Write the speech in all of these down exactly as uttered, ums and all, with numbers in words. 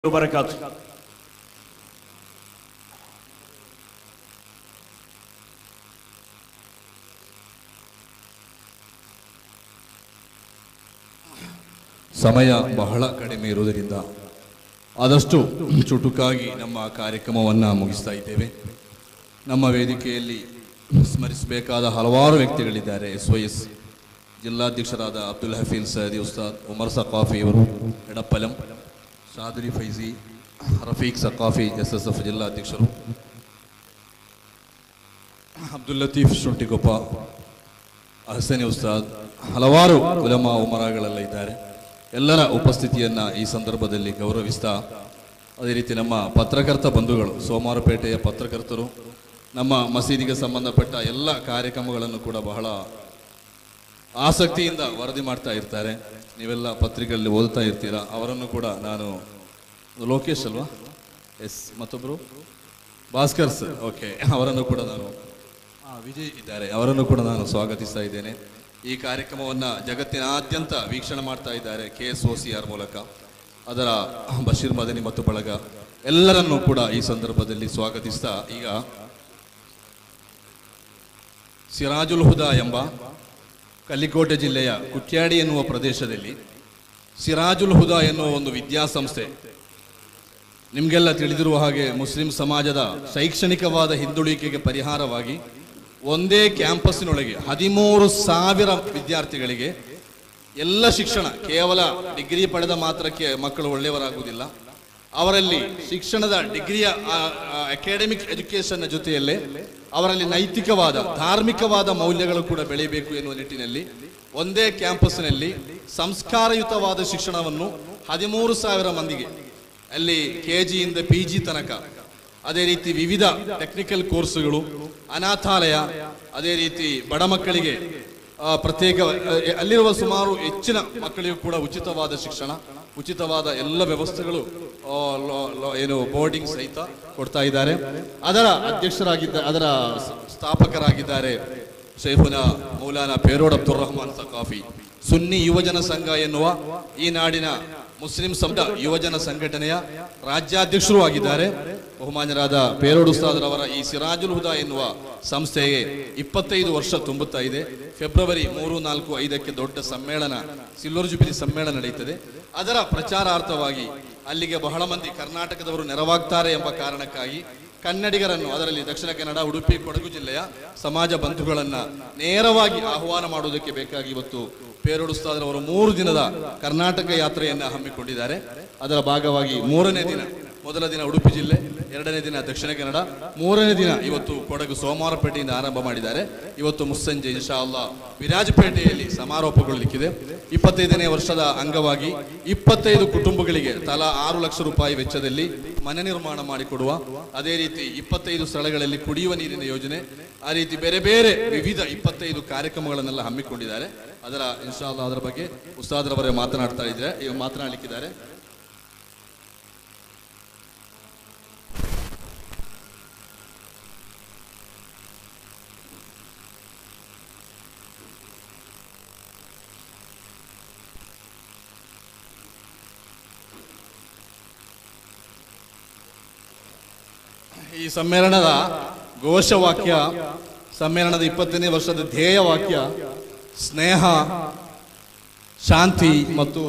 वबरकातुहू। ಸಮಯ ಬಹಳ ಕಡಿಮೆ ಇರುವುದರಿಂದ ಆದಷ್ಟು ಚುಟುಕಾಗಿ ನಮ್ಮ ಕಾರ್ಯಕ್ರಮವನ್ನು ಮುಗಿಸ್ತಾ ಇದ್ದೇವೆ. ನಮ್ಮ ವೇದಿಕೆಯಲ್ಲಿ ಸ್ಮರಿಸಬೇಕಾದ ಹಲವಾರು ವ್ಯಕ್ತಿಗಳಿದ್ದಾರೆ. ಎಸ್ ವೈ ಎಸ್ ಜಿಲ್ಲಾಧ್ಯಕ್ಷರಾದ ಅಬ್ದುಲ್ ಹಫೀಲ್ ಸಯದಿ ಉಸ್ತಾದ್, ಉಮರ್ ಸಕಾಫಿ ಅವರು Edappalam, Shaduri Faizi, Rafeeq Sakafi S S F ಜಿಲ್ಲಾಧ್ಯಕ್ಷರು, ಅಬ್ದುಲ್ ಲತೀಫ್ ಶುಂಠಿಕೊಪ್ಪ, ಹಸನಿ ಉಸ್ತಾದ್, ಹಲವಾರು ಉಲಮಾ ಉಮರಾಗಳೆಲ್ಲ ಇದ್ದಾರೆ. ಎಲ್ಲರ ಉಪಸ್ಥಿತಿಯನ್ನು ಈ ಸಂದರ್ಭದಲ್ಲಿ ಗೌರವಿಸ್ತಾ, ಅದೇ ರೀತಿ ನಮ್ಮ ಪತ್ರಕರ್ತ ಬಂಧುಗಳು, ಸೋಮವಾರಪೇಟೆಯ ಪತ್ರಕರ್ತರು ನಮ್ಮ ಮಸೀದಿಗೆ ಸಂಬಂಧಪಟ್ಟ ಎಲ್ಲ ಕಾರ್ಯಕ್ರಮಗಳನ್ನು ಕೂಡ ಬಹಳ ಆಸಕ್ತಿಯಿಂದ ವರದಿ ಮಾಡ್ತಾ ಇರ್ತಾರೆ. ನೀವೆಲ್ಲ ಪತ್ರಿಕೆಗಳಲ್ಲಿ ಓದ್ತಾ ಇರ್ತೀರಾ. ಅವರನ್ನು ಕೂಡ ನಾನು, ಲೋಕೇಶ್ ಅಲ್ವಾ, ಎಸ್, ಮತ್ತೊಬ್ಬರು ಭಾಸ್ಕರ್ ಸರ್, ಓಕೆ, ಅವರನ್ನು ಕೂಡ ನಾನು, ವಿಜಯ್ ಇದ್ದಾರೆ, ಅವರನ್ನು ಕೂಡ ನಾನು ಸ್ವಾಗತಿಸ್ತಾ ಇದ್ದೇನೆ. ಈ ಕಾರ್ಯಕ್ರಮವನ್ನು ಜಗತ್ತಿನಾದ್ಯಂತ ವೀಕ್ಷಣೆ ಮಾಡ್ತಾ ಇದ್ದಾರೆ K S O C R ಮೂಲಕ. ಅದರ ಬಶೀರ್ ಮದನಿ ಮತ್ತು ಬಳಗ ಎಲ್ಲರನ್ನೂ ಕೂಡ ಈ ಸಂದರ್ಭದಲ್ಲಿ ಸ್ವಾಗತಿಸ್ತಾ, ಈಗ ಸಿರಾಜುಲ್ ಹುದಾ ಎಂಬ ಕಲ್ಲಿಕೋಟೆ ಜಿಲ್ಲೆಯ ಕುಟ್ಯಾಡಿ ಎನ್ನುವ ಪ್ರದೇಶದಲ್ಲಿ ಸಿರಾಜುಲ್ ಹುದಾ ಎನ್ನುವ ಒಂದು ವಿದ್ಯಾಸಂಸ್ಥೆ, ನಿಮಗೆಲ್ಲ ತಿಳಿದಿರುವ ಹಾಗೆ ಮುಸ್ಲಿಂ ಸಮಾಜದ ಶೈಕ್ಷಣಿಕವಾದ ಹಿಂದುಳಿಕೆಗೆ ಪರಿಹಾರವಾಗಿ ಒಂದೇ ಕ್ಯಾಂಪಸ್ಸಿನೊಳಗೆ ಹದಿಮೂರು ಸಾವಿರ ವಿದ್ಯಾರ್ಥಿಗಳಿಗೆ ಎಲ್ಲ ಶಿಕ್ಷಣ, ಕೇವಲ ಡಿಗ್ರಿ ಪಡೆದ ಮಾತ್ರಕ್ಕೆ ಮಕ್ಕಳು ಒಳ್ಳೆಯವರಾಗುವುದಿಲ್ಲ, ಅವರಲ್ಲಿ ಶಿಕ್ಷಣದ ಡಿಗ್ರಿಯ ಅಕಾಡೆಮಿಕ್ ಎಜುಕೇಶನ್ನ ಜೊತೆಯಲ್ಲೇ ಅವರಲ್ಲಿ ನೈತಿಕವಾದ, ಧಾರ್ಮಿಕವಾದ ಮೌಲ್ಯಗಳು ಕೂಡ ಬೆಳೆಯಬೇಕು ಎನ್ನುವ ನಿಟ್ಟಿನಲ್ಲಿ ಒಂದೇ ಕ್ಯಾಂಪಸ್ಸಿನಲ್ಲಿ ಸಂಸ್ಕಾರಯುತವಾದ ಶಿಕ್ಷಣವನ್ನು ಹದಿಮೂರು ಸಾವಿರ ಮಂದಿಗೆ, ಅಲ್ಲಿ ಕೆ ಜಿಯಿಂದ ಪಿ ಜಿ ತನಕ, ಅದೇ ರೀತಿ ವಿವಿಧ ಟೆಕ್ನಿಕಲ್ ಕೋರ್ಸುಗಳು, ಅನಾಥಾಲಯ, ಅದೇ ರೀತಿ ಬಡ ಮಕ್ಕಳಿಗೆ ಪ್ರತ್ಯೇಕ, ಅಲ್ಲಿರುವ ಸುಮಾರು ಹೆಚ್ಚಿನ ಮಕ್ಕಳಿಗೂ ಕೂಡ ಉಚಿತವಾದ ಶಿಕ್ಷಣ, ಉಚಿತವಾದ ಎಲ್ಲ ವ್ಯವಸ್ಥೆಗಳು, ಏನು ಬೋರ್ಡಿಂಗ್ ಸಹಿತ ಕೊಡ್ತಾ ಇದ್ದಾರೆ. ಅದರ ಅಧ್ಯಕ್ಷರಾಗಿದ್ದ, ಅದರ ಸ್ಥಾಪಕರಾಗಿದ್ದಾರೆ ಶೈಖುನ ಮೌಲಾನಾ ಪೇರೋಡ್ ಅಬ್ದುಲ್ ರಹಮಾನ್ ಸಕಾಫಿ. ಸುನ್ನಿ ಯುವಜನ ಸಂಘ ಎನ್ನುವ ಈ ನಾಡಿನ ಮುಸ್ಲಿಂ ಸಮುದಾಯ ಯುವಜನ ಸಂಘಟನೆಯ ರಾಜ್ಯಾಧ್ಯಕ್ಷರೂ ಆಗಿದ್ದಾರೆ. ಬಹುಮಾನ್ಯರಾದ ಪೇರೋಡ್ ಉಸ್ತಾದ್ರವರ ಈ ಸಿರಾಜುಲ್ ಹುದಾ ಎನ್ನುವ ಸಂಸ್ಥೆಗೆ ಇಪ್ಪತ್ತೈದು ವರ್ಷ ತುಂಬುತ್ತಾ ಇದೆ. ಫೆಬ್ರವರಿ ಮೂರು ನಾಲ್ಕು ಐದಕ್ಕೆ ದೊಡ್ಡ ಸಮ್ಮೇಳನ, ಸಿಲ್ವರ್ ಜುಬಿಲಿ ಸಮ್ಮೇಳನ ನಡೆಯುತ್ತದೆ. ಅದರ ಪ್ರಚಾರಾರ್ಥವಾಗಿ ಅಲ್ಲಿಗೆ ಬಹಳ ಮಂದಿ ಕರ್ನಾಟಕದವರು ನೆರವಾಗ್ತಾರೆ ಎಂಬ ಕಾರಣಕ್ಕಾಗಿ ಕನ್ನಡಿಗರನ್ನು, ಅದರಲ್ಲಿ ದಕ್ಷಿಣ ಕನ್ನಡ, ಉಡುಪಿ, ಕೊಡಗು ಜಿಲ್ಲೆಯ ಸಮಾಜ ಬಂಧುಗಳನ್ನ ನೇರವಾಗಿ ಆಹ್ವಾನ ಮಾಡುವುದಕ್ಕೆ ಬೇಕಾಗಿ ಇವತ್ತು ಪೇರೋಡ್ ಉಸ್ತಾದ್ರವರು ಮೂರು ದಿನದ ಕರ್ನಾಟಕ ಯಾತ್ರೆಯನ್ನು ಹಮ್ಮಿಕೊಂಡಿದ್ದಾರೆ. ಅದರ ಭಾಗವಾಗಿ ಮೂರನೇ ದಿನ, ಮೊದಲ ದಿನ ಉಡುಪಿ ಜಿಲ್ಲೆ, ಎರಡನೇ ದಿನ ದಕ್ಷಿಣ ಕನ್ನಡ, ಮೂರನೇ ದಿನ ಇವತ್ತು ಕೊಡಗು ಸೋಮವಾರಪೇಟೆಯಿಂದ ಆರಂಭ ಮಾಡಿದ್ದಾರೆ. ಇವತ್ತು ಮುಸ್ಸಂಜೆ ಇನ್ಶಾ ಅಲ್ಲಾ ವಿರಾಜಪೇಟೆಯಲ್ಲಿ ಸಮಾರೋಪಗೊಳ್ಳಲಿಕ್ಕಿದೆ. ಇಪ್ಪತ್ತೈದನೇ ವರ್ಷದ ಅಂಗವಾಗಿ ಇಪ್ಪತ್ತೈದು ಕುಟುಂಬಗಳಿಗೆ ತಲಾ ಆರು ಲಕ್ಷ ರೂಪಾಯಿ ವೆಚ್ಚದಲ್ಲಿ ಮನೆ ನಿರ್ಮಾಣ ಮಾಡಿಕೊಡುವ, ಅದೇ ರೀತಿ ಇಪ್ಪತ್ತೈದು ಸ್ಥಳಗಳಲ್ಲಿ ಕುಡಿಯುವ ನೀರಿನ ಯೋಜನೆ, ಆ ರೀತಿ ಬೇರೆ ಬೇರೆ ವಿವಿಧ ಇಪ್ಪತ್ತೈದು ಕಾರ್ಯಕ್ರಮಗಳನ್ನೆಲ್ಲ ಹಮ್ಮಿಕೊಂಡಿದ್ದಾರೆ. ಅದರ ಇನ್ಶಾ ಅಲ್ಲಾ ಅದರ ಬಗ್ಗೆ ಉಸ್ತಾದ್ರವರೇ ಮಾತನಾಡ್ತಾ ಇದ್ದಾರೆ, ಈಗ ಮಾತನಾಡಲಿಕ್ಕಿದ್ದಾರೆ. ಈ ಸಮ್ಮೇಳನದ ಘೋಷವಾಕ್ಯ, ಸಮ್ಮೇಳನದ ಇಪ್ಪತ್ತನೇ ವರ್ಷದ ಧ್ಯೇಯ ವಾಕ್ಯ ಸ್ನೇಹ, ಶಾಂತಿ ಮತ್ತು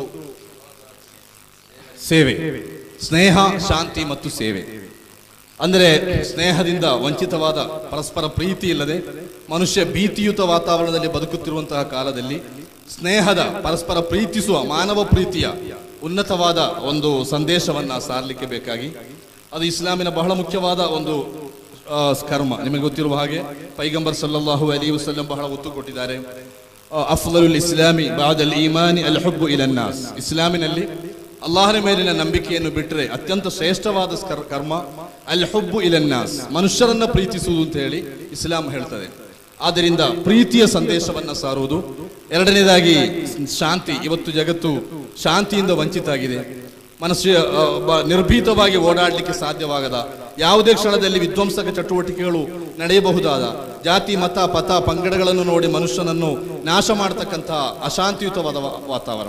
ಸೇವೆ. ಸ್ನೇಹ, ಶಾಂತಿ ಮತ್ತು ಸೇವೆ ಅಂದರೆ ಸ್ನೇಹದಿಂದ ವಂಚಿತವಾದ, ಪರಸ್ಪರ ಪ್ರೀತಿ ಇಲ್ಲದೆ ಮನುಷ್ಯ ಭೀತಿಯುತ ವಾತಾವರಣದಲ್ಲಿ ಬದುಕುತ್ತಿರುವಂತಹ ಕಾಲದಲ್ಲಿ ಸ್ನೇಹದ, ಪರಸ್ಪರ ಪ್ರೀತಿಸುವ ಮಾನವ ಪ್ರೀತಿಯ ಉನ್ನತವಾದ ಒಂದು ಸಂದೇಶವನ್ನ ಸಾರಲಿಕ್ಕೆ ಬೇಕಾಗಿ, ಅದು ಇಸ್ಲಾಮಿನ ಬಹಳ ಮುಖ್ಯವಾದ ಒಂದು ಕರ್ಮ. ನಿಮಗೆ ಗೊತ್ತಿರುವ ಹಾಗೆ ಪೈಗಂಬರ್ ಸಲ್ಲಲ್ಲಾಹು ಅಲೈಹಿ ವಸಲ್ಲಂ ಬಹಳ ಒತ್ತು ಕೊಟ್ಟಿದ್ದಾರೆ. ಅಫ್ಲಲುಲ್ ಇಸ್ಲಾಮಿ ಬಾದಲ್ ಈಮಾನಿ ಅಲ್ ಹುಬ್ಬು ಇಲನ್ ನಾಸ್. ಇಸ್ಲಾಮಿನಲ್ಲಿ ಅಲ್ಲಾಹನ ಮೇಲಿನ ನಂಬಿಕೆಯನ್ನು ಬಿಟ್ಟರೆ ಅತ್ಯಂತ ಶ್ರೇಷ್ಠವಾದ ಕರ್ಮ ಅಲ್ ಹುಬ್ಬು ಇಲನ್ ನಾಸ್, ಮನುಷ್ಯರನ್ನ ಪ್ರೀತಿಸುವುದು ಅಂತ ಹೇಳಿ ಇಸ್ಲಾಂ ಹೇಳ್ತದೆ. ಆದ್ದರಿಂದ ಪ್ರೀತಿಯ ಸಂದೇಶವನ್ನ ಸಾರುವುದು. ಎರಡನೇದಾಗಿ ಶಾಂತಿ. ಇವತ್ತು ಜಗತ್ತು ಶಾಂತಿಯಿಂದ ವಂಚಿತ ಆಗಿದೆ. ಮನಸ್ಸು ನಿರ್ಭೀತವಾಗಿ ಓಡಾಡಲಿಕ್ಕೆ ಸಾಧ್ಯವಾಗದ, ಯಾವುದೇ ಕ್ಷಣದಲ್ಲಿ ವಿಧ್ವಂಸಕ ಚಟುವಟಿಕೆಗಳು ನಡೆಯಬಹುದಾದ, ಜಾತಿ, ಮತ, ಪಥ, ಪಂಗಡಗಳನ್ನು ನೋಡಿ ಮನುಷ್ಯನನ್ನು ನಾಶ ಮಾಡತಕ್ಕಂತಹ ಅಶಾಂತಿಯುತವಾದ ವಾತಾವರಣ.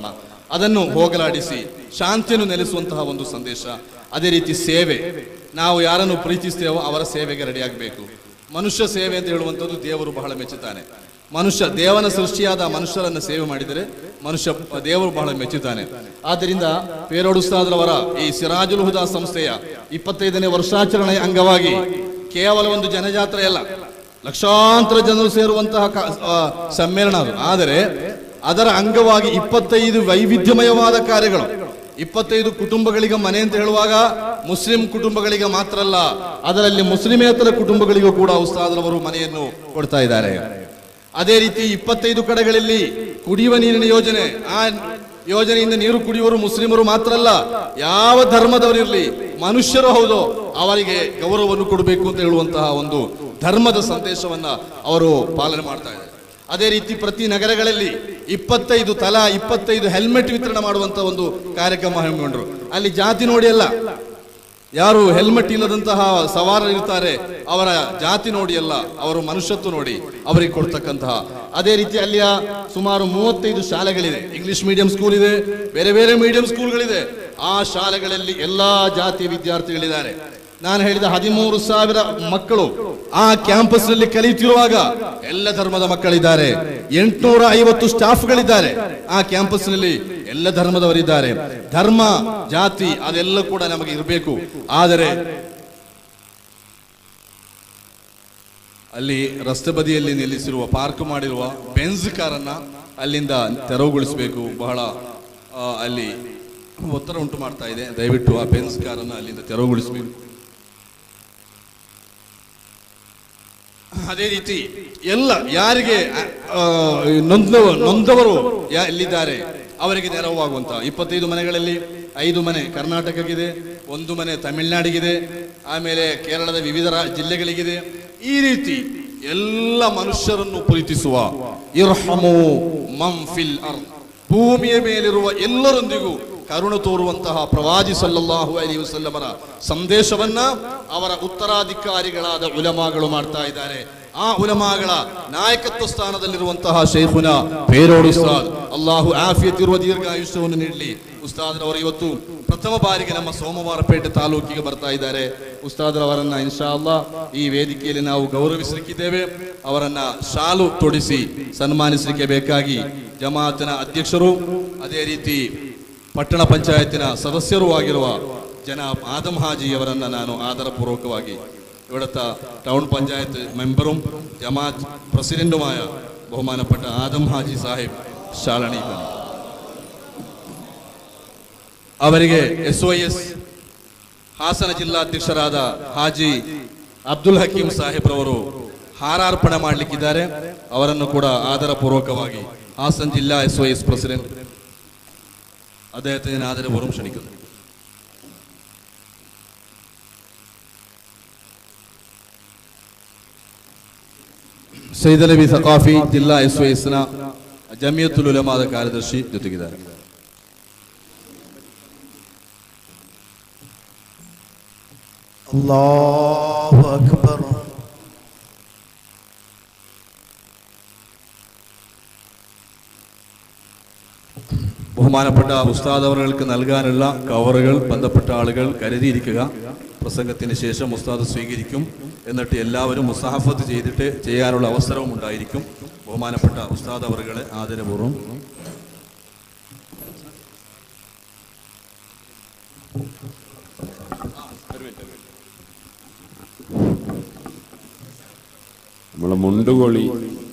ಅದನ್ನು ಹೋಗಲಾಡಿಸಿ ಶಾಂತಿಯನ್ನು ನೆಲೆಸುವಂತಹ ಒಂದು ಸಂದೇಶ. ಅದೇ ರೀತಿ ಸೇವೆ, ನಾವು ಯಾರನ್ನು ಪ್ರೀತಿಸ್ತೇವೋ ಅವರ ಸೇವೆಗೆ ರೆಡಿಯಾಗಬೇಕು. ಮನುಷ್ಯ ಸೇವೆ ಅಂತ ಹೇಳುವಂಥದ್ದು ದೇವರು ಬಹಳ ಮೆಚ್ಚುತ್ತಾನೆ. ಮನುಷ್ಯ ದೇವನ ಸೃಷ್ಟಿಯಾದ ಮನುಷ್ಯರನ್ನು ಸೇವೆ ಮಾಡಿದರೆ ಮನುಷ್ಯ ದೇವರು ಬಹಳ ಮೆಚ್ಚುತ್ತಾನೆ. ಆದ್ದರಿಂದ ಪೇರೋಡ್ ಉಸ್ತಾದ್ರವರ ಈ ಸಿರಾಜುಲ್ ಹುದಾ ಸಂಸ್ಥೆಯ ಇಪ್ಪತ್ತೈದನೇ ವರ್ಷಾಚರಣೆಯ ಅಂಗವಾಗಿ ಕೇವಲ ಒಂದು ಜನಜಾತ್ರೆ ಅಲ್ಲ, ಲಕ್ಷಾಂತರ ಜನರು ಸೇರುವಂತಹ ಸಮ್ಮೇಳನ ಅದು. ಆದರೆ ಅದರ ಅಂಗವಾಗಿ ಇಪ್ಪತ್ತೈದು ವೈವಿಧ್ಯಮಯವಾದ ಕಾರ್ಯಗಳು, ಇಪ್ಪತ್ತೈದು ಕುಟುಂಬಗಳಿಗೆ ಮನೆ ಅಂತ ಹೇಳುವಾಗ ಮುಸ್ಲಿಂ ಕುಟುಂಬಗಳಿಗೆ ಮಾತ್ರ ಅಲ್ಲ, ಅದರಲ್ಲಿ ಮುಸ್ಲಿಮೇತರ ಕುಟುಂಬಗಳಿಗೂ ಕೂಡ ಉಸ್ತಾದ್ರವರು ಮನೆಯನ್ನು ಕೊಡ್ತಾ ಇದ್ದಾರೆ. ಅದೇ ರೀತಿ ಇಪ್ಪತ್ತೈದು ಕಡೆಗಳಲ್ಲಿ ಕುಡಿಯುವ ನೀರಿನ ಯೋಜನೆ, ಆ ಯೋಜನೆಯಿಂದ ನೀರು ಕುಡಿಯುವರು ಮುಸ್ಲಿಮರು ಮಾತ್ರ ಅಲ್ಲ, ಯಾವ ಧರ್ಮದವರಿರಲಿ, ಮನುಷ್ಯರು ಹೌದು, ಅವರಿಗೆ ಗೌರವವನ್ನು ಕೊಡಬೇಕು ಅಂತ ಹೇಳುವಂತಹ ಒಂದು ಧರ್ಮದ ಸಂದೇಶವನ್ನ ಅವರು ಪಾಲನೆ ಮಾಡ್ತಾ ಇದ್ದಾರೆ. ಅದೇ ರೀತಿ ಪ್ರತಿ ನಗರಗಳಲ್ಲಿ ಇಪ್ಪತ್ತೈದು ತಲಾ ಇಪ್ಪತ್ತೈದು ಹೆಲ್ಮೆಟ್ ವಿತರಣೆ ಮಾಡುವಂತಹ ಒಂದು ಕಾರ್ಯಕ್ರಮ ಹಮ್ಮಿಕೊಂಡ್ರು. ಅಲ್ಲಿ ಜಾತಿ ನೋಡಿ ಅಲ್ಲ, ಯಾರು ಹೆಲ್ಮೆಟ್ ಇಲ್ಲದಂತಹ ಸವಾರರು ಇರ್ತಾರೆ ಅವರ ಜಾತಿ ನೋಡಿ ಅಲ್ಲ, ಅವರು ಮನುಷ್ಯತ್ವ ನೋಡಿ ಅವರಿಗೆ ಕೊಡ್ತಕ್ಕಂತಹ. ಅದೇ ರೀತಿ ಅಲ್ಲಿಯ ಸುಮಾರು ಮೂವತ್ತೈದು ಶಾಲೆಗಳಿದೆ, ಇಂಗ್ಲಿಷ್ ಮೀಡಿಯಂ ಸ್ಕೂಲ್ ಇದೆ, ಬೇರೆ ಬೇರೆ ಮೀಡಿಯಂ ಸ್ಕೂಲ್ಗಳಿದೆ. ಆ ಶಾಲೆಗಳಲ್ಲಿ ಎಲ್ಲಾ ಜಾತಿಯ ವಿದ್ಯಾರ್ಥಿಗಳಿದ್ದಾರೆ. ನಾನು ಹೇಳಿದ ಹದಿಮೂರು ಸಾವಿರ ಮಕ್ಕಳು ಆ ಕ್ಯಾಂಪಸ್ ನಲ್ಲಿ ಕಲಿಯುತ್ತಿರುವಾಗ ಎಲ್ಲ ಧರ್ಮದ ಮಕ್ಕಳಿದ್ದಾರೆ. ಎಂಟುನೂರ ಐವತ್ತು ಸ್ಟಾಫ್ಗಳಿದ್ದಾರೆ ಆ ಕ್ಯಾಂಪಸ್ ನಲ್ಲಿ, ಎಲ್ಲ ಧರ್ಮದವರಿದ್ದಾರೆ. ಧರ್ಮ ಜಾತಿ ಅದೆಲ್ಲ ಕೂಡ ನಮಗೆ ಇರಬೇಕು. ಆದರೆ ಅಲ್ಲಿ ರಸ್ತೆ ಬದಿಯಲ್ಲಿ ನಿಲ್ಲಿಸಿರುವ ಪಾರ್ಕ್ ಮಾಡಿರುವ ಬೆಂಜ್ ಕಾರನ್ನ ಅಲ್ಲಿಂದ ತೆರವುಗೊಳಿಸಬೇಕು. ಬಹಳ ಅಲ್ಲಿ ಒತ್ತಡ ಉಂಟು ಮಾಡ್ತಾ ಇದೆ. ದಯವಿಟ್ಟು ಆ ಬೆಂಜ್ ಕಾರನ್ನ ಅಲ್ಲಿಂದ ತೆರವುಗೊಳಿಸಬೇಕು. ಅದೇ ರೀತಿ ಎಲ್ಲ ಯಾರಿಗೆ ನೊಂದ ನೊಂದವರು ಎಲ್ಲಿದ್ದಾರೆ ಅವರಿಗೆ ನೆರವಾಗುವಂತ ಇಪ್ಪತ್ತೈದು ಮನೆಗಳಲ್ಲಿ ಐದು ಮನೆ ಕರ್ನಾಟಕಕ್ಕಿದೆ, ಒಂದು ಮನೆ ತಮಿಳುನಾಡಿಗಿದೆ, ಆಮೇಲೆ ಕೇರಳದ ವಿವಿಧ ಜಿಲ್ಲೆಗಳಿಗಿದೆ. ಈ ರೀತಿ ಎಲ್ಲ ಮನುಷ್ಯರನ್ನು ಪ್ರೀತಿಸುವ ಇರ್ಹಮು ಮನ್ ಫಿಲ್ ಅರ್ದ್, ಭೂಮಿಯ ಮೇಲಿರುವ ಎಲ್ಲರೊಂದಿಗೂ ಕರುಣೆ ತೋರುವಂತಹ ಪ್ರವಾದಿ ಸಲ್ಲಲ್ಲಾಹು ಅಲೈಹಿ ವಸಲ್ಲಮರ ಸಂದೇಶವನ್ನ ಅವರ ಉತ್ತರಾಧಿಕಾರಿಗಳಾದ ಉಲಮಾಗಳು ಮಾಡ್ತಾ ಇದ್ದಾರೆ. ಆ ಉಲಮಾಗಳ ನಾಯಕತ್ವ ಸ್ಥಾನದಲ್ಲಿರುವಂತಹ ಶೇಖುನ ಪೇರೋಡ್ ಉಸ್ತಾದ್, ಅಲ್ಲಾಹು ಆಫಿಯತ್ ಇರುವ ದೀರ್ಘಾಯುಷ್ಯವನ್ನು ನೀಡಲಿ. ಉಸ್ತಾದ್ರವರು ಇವತ್ತು ಪ್ರಥಮ ಬಾರಿಗೆ ನಮ್ಮ ಸೋಮವಾರಪೇಟೆ ತಾಲೂಕಿಗೆ ಬರ್ತಾ ಇದ್ದಾರೆ. ಉಸ್ತಾದ್ರವರನ್ನ ಇನ್ಶಾ ಅಲ್ಲಾ ಈ ವೇದಿಕೆಯಲ್ಲಿ ನಾವು ಗೌರವಿಸಲಿಕ್ಕಿದ್ದೇವೆ. ಅವರನ್ನ ಶಾಲು ತೊಡಿಸಿ ಸನ್ಮಾನಿಸಲಿಕ್ಕೆ ಬೇಕಾಗಿ ಜಮಾಅತಿನ ಅಧ್ಯಕ್ಷರು, ಅದೇ ರೀತಿ ಪಟ್ಟಣ ಪಂಚಾಯತಿನ ಸದಸ್ಯರೂ ಆಗಿರುವ ಜನಾಬ್ ಆದಮ್ ಹಾಜಿಯವರನ್ನ ನಾನು ಆದರಪೂರ್ವಕವಾಗಿ, ഇവിടുത്തെ ടൗൺ പഞ്ചായത്ത് മെമ്പറും ജമാഅത്ത് പ്രസിഡന്റുമായ ബഹുമാനപ്പെട്ട ആദം ഹാജി സാഹിബ് ശാലണിക്കുന്നു. ಅವರಿಗೆ ಎಸ್ ವೈ ಎಸ್ ಹಾಸನ ಜಿಲ್ಲಾಧ್ಯಕ್ಷರಾದ ಹಾಜಿ ಅಬ್ದುಲ್ ಹಕೀಂ ಸಾಹೇಬ್ರವರು ಹಾರಾರ್ಪಣೆ ಮಾಡಲಿಕ್ಕಿದ್ದಾರೆ. ಅವರನ್ನು ಕೂಡ ಆದರಪೂರ್ವಕವಾಗಿ ಹಾಸನ ಜಿಲ್ಲಾ ಎಸ್ ವೈ ಎಸ್ ಪ್ರೆಸಿಡೆಂಟ್ അദ്ദേഹത്തിന് ആദരപൂർവ്വം ക്ഷണിക്കുന്നു. ಸೈದಲವಿ ಸಕಾಫಿ ಜಿಲ್ಲಾ ಎಸ್ ವೈ ಎಸ್ ನ ಜಮಿಯತುಲ್ ಉಲಮಾದ ಕಾರ್ಯದರ್ಶಿ ಜೊತೆಗಿದ್ದಾರೆ. ಅಲ್ಲಾಹು ಅಕ್ಬರ್. ബഹുമാനപ്പെട്ട ഉസ്താദ് അവർക്ക് നൽകാനുള്ള കവറുകൾ ബന്ധപ്പെട്ട ആളുകൾ കരുതിയിരിക്കുക. പ്രസംഗത്തിന് ശേഷം ഉസ്താദ് സ്വീകരിക്കും. എന്നിട്ട് എല്ലാവരും മുസാഫത്ത് ചെയ്തിട്ട് ചെയ്യാനുള്ള അവസരവും ഉണ്ടായിരിക്കും. ബഹുമാനപ്പെട്ട ഉസ്താദ് അവറുകളെ ആദരപൂർവ്വം നമ്മളെ മുണ്ടുകൊളി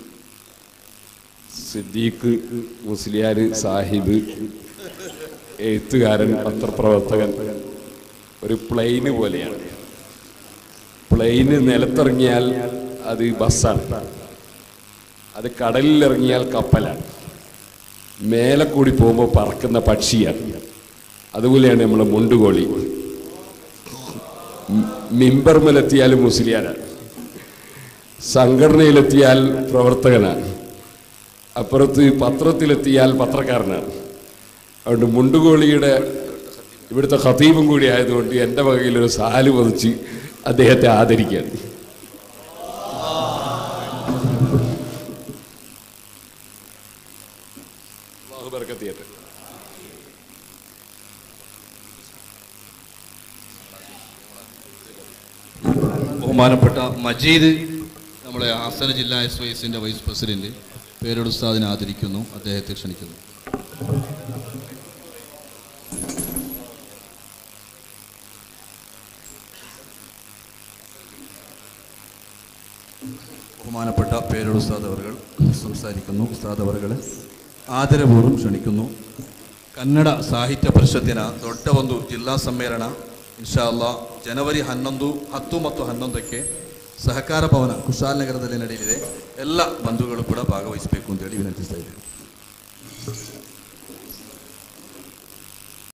സിദ്ദീഖ് മുസ്ലിയാർ സാഹിബ്, എഴുത്തുകാരൻ, പത്രപ്രവർത്തകൻ, ഒരു പ്ലെയിന് പോലെയാണ്. പ്ലെയിന് നിലത്തിറങ്ങിയാൽ അത് ബസ്സാണ്, അത് കടലിലിറങ്ങിയാൽ കപ്പലാണ്, മേലെ കൂടി പോകുമ്പോൾ പറക്കുന്ന പക്ഷിയാണ്. അതുപോലെയാണ് നമ്മളെ മുണ്ടുകോളി. മിമ്പർമലെത്തിയാൽ മുസ്ലിയാരാണ്, സംഘടനയിലെത്തിയാൽ പ്രവർത്തകനാണ്, അപ്പുറത്ത് പത്രത്തിലെത്തിയാൽ പത്രക്കാരനാണ്. അതുകൊണ്ട് മുണ്ടുകോളിയുടെ ഇവിടുത്തെ ഖതീബും കൂടി ആയതുകൊണ്ട് എൻ്റെ വകയിലൊരു സാല് പതിച്ച് അദ്ദേഹത്തെ ആദരിക്കുകയാണ്. അല്ലാഹു ബർക്കത്ത് ചെയ്യട്ടെ. ബഹുമാനപ്പെട്ട മജീദ് നമ്മളെ ഹാസന ജില്ലാ എസ് വൈ എസിൻ്റെ വൈസ് പ്രസിഡന്റ് പേരോട് ഉസ്താദിനെ ആദരിക്കുന്നു, അദ്ദേഹത്തെ ക്ഷണിക്കുന്നു. ബഹുമാനപ്പെട്ട പേരോട് ഉസ്താദ് അവറുകൾ സംസാരിക്കുന്നു. ഉസ്താദ് അവറുകളെ ಆದರಪೂರ್ವಂ ಕ್ಷಣಿക്കുന്നു. ಕನ್ನಡ ಸಾಹಿತ್ಯ ಪರಿಷತ್ತಿನ ದೊಡ್ಡ ಒಂದು ಜಿಲ್ಲಾ ಸಮ್ಮೇಳನ ಇನ್ಶಾ ಅಲ್ಲಾ ಜನವರಿ ಹನ್ನೊಂದು ಹತ್ತು ಮತ್ತು ಹನ್ನೊಂದಕ್ಕೆ ಸಹಕಾರ ಭವನ ಕುಶಾಲನಗರದಲ್ಲಿ ನಡೆಯಲಿದೆ. ಎಲ್ಲ ಬಂಧುಗಳು ಕೂಡ ಭಾಗವಹಿಸಬೇಕು ಅಂತೇಳಿ ವಿನಂತಿಸ್ತಾ ಇದ್ದೇವೆ.